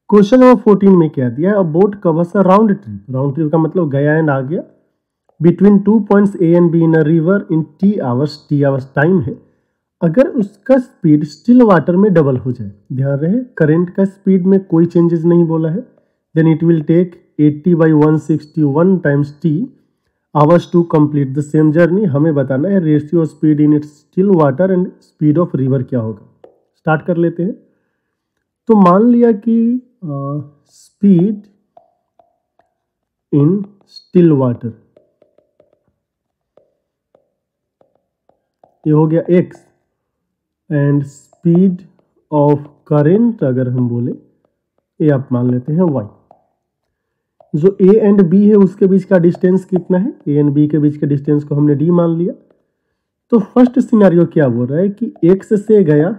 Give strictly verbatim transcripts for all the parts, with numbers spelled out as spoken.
Question number fourteen में क्या दिया है, a boat covers a round trip. Round trip का मतलब गया एंड आ गया between two points A and B in a river in T hours. T hours time है। अगर उसका स्पीड स्टिल वाटर में डबल हो जाए, ध्यान रहे करंट का स्पीड में कोई चेंजेस नहीं बोला है, then it will take eighty by one sixty one times T hours to complete the same journey. हमें बताना है ratio speed in its still water and speed of river क्या होगा। स्टार्ट कर लेते हैं। तो मान लिया कि स्पीड इन स्टिल वाटर ये हो गया x and speed of current अगर हम बोले ये आप मान लेते हैं y। जो a एंड b है उसके बीच का डिस्टेंस कितना है, a एंड b के बीच के डिस्टेंस को हमने d मान लिया। तो फर्स्ट सिनेरियो क्या बोल रहा है कि x से गया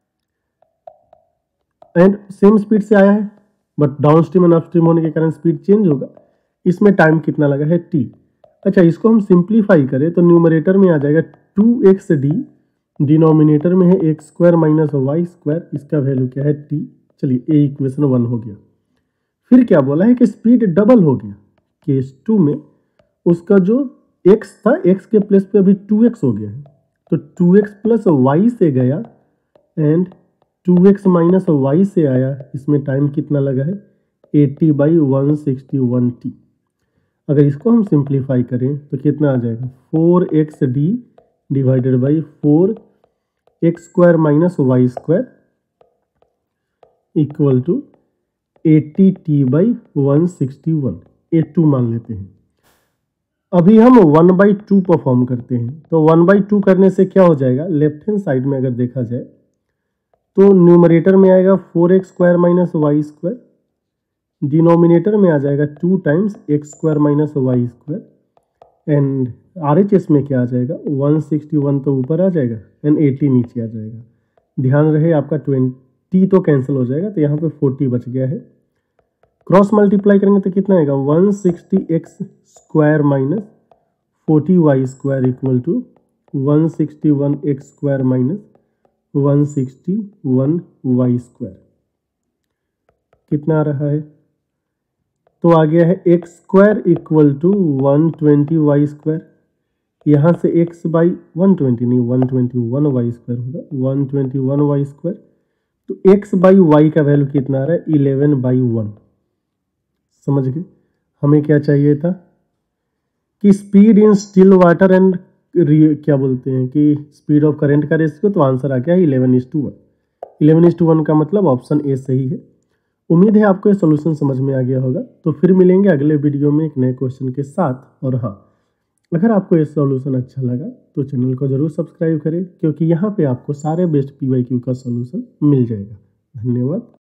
एंड सेम स्पीड से आया है, बट डाउनस्ट्रीम एंड अपस्ट्रीम होने के कारण स्पीड चेंज होगा। इसमें टाइम कितना लगा है t। अच्छा, इसको हम सिंप्लीफाई करें तो न्यूमरेटर में आ जाएगा टू एक्स डी, डिनोमिनेटर में है x square minus y square, इसका वैल्यू क्या है t। चलिए ए इक्वेशन वन हो गया। फिर क्या बोला है कि स्पीड डबल हो गया। केस टू में उसका जो x था x के प्लेस पे अभी टू एक्स हो गया है, तो टू एक्स प्लस वाई से गया and two x minus y से आया। इसमें टाइम कितना लगा है eighty by one sixty one T. अगर इसको हम सिंप्लीफाई करें तो कितना आ जाएगा four x D divided by four x square minus y square equal to eighty T by one sixty one. A two मान लेते हैं। अभी हम वन बाई टू परफॉर्म करते हैं, तो वन बाई टू करने से क्या हो जाएगा, लेफ्ट हैंड साइड में अगर देखा जाए तो न्यूमरेटर में आएगा four x square minus y square, denominator में आ जाएगा two times x square minus y square and R H S में क्या आ जाएगा वन सिक्सटी वन तो ऊपर आ जाएगा एंड एटी नीचे आ जाएगा। ध्यान रहे आपका ट्वेंटी तो कैंसिल हो जाएगा, तो यहाँ पे फोर्टी बच गया है। क्रॉस मल्टीप्लाई करेंगे तो कितना आएगा one sixty x square minus forty y square equal to one sixty one x square minus one sixty one y square. कितना आ रहा है, तो आ गया है x square equal to one twenty y square. यहाँ से x बाई वन ट्वेंटी नहीं one twenty one y square होगा, one twenty one y square. तो x बाई वाई का वैल्यू कितना आ रहा है इलेवन बाई वन। समझ गए। हमें क्या चाहिए था कि speed in still water and क्या बोलते हैं कि स्पीड ऑफ करंट का रेशियो, तो आंसर आ गया है eleven is to one. Eleven is to one का मतलब ऑप्शन ए सही है। उम्मीद है आपको ये सोल्यूशन समझ में आ गया होगा। तो फिर मिलेंगे अगले वीडियो में एक नए क्वेश्चन के साथ। और हाँ, अगर आपको ये सॉल्यूशन अच्छा लगा तो चैनल को जरूर सब्सक्राइब करें, क्योंकि यहाँ पे आपको सारे बेस्ट पी वाई क्यू का सॉल्यूशन मिल जाएगा। धन्यवाद।